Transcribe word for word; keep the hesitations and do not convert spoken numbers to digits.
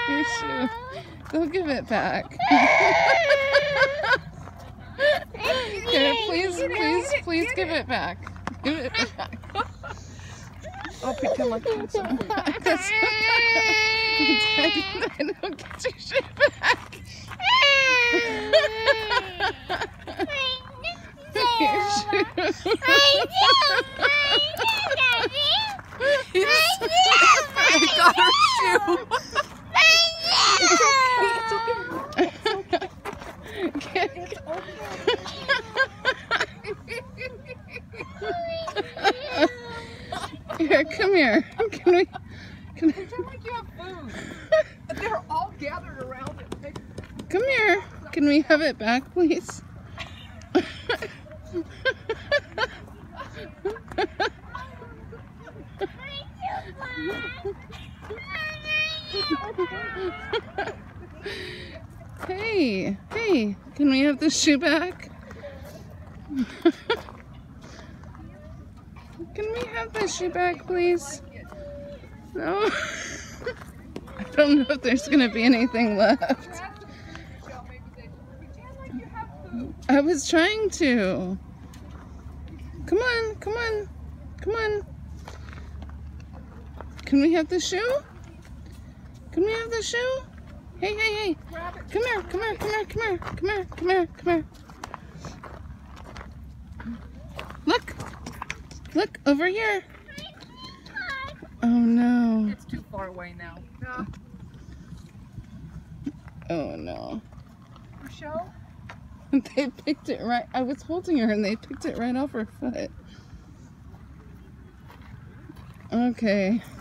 Your shoe. Go give it back. Here, please, please, please give it back. Give it back. I'll pretend like it's Daddy, don't get your shoe back. Your shoe. I got her shoe. Here, come here. Can we? Can Pretend like you have food. They're all gathered around it. Come here. Can we have it back, please? Hey, hey, can we have the shoe back? Can we have the shoe back, please? No? I don't know if there's gonna be anything left. I was trying to. Come on, come on, come on. Can we have the shoe? Can we have the shoe? Hey, hey, hey. Come here, come here, come here, come here, come here, come here, come here. Look. Look, over here. Oh no. It's too far away now. No. Oh no. For show? They picked it right. I was holding her and they picked it right off her foot. Okay.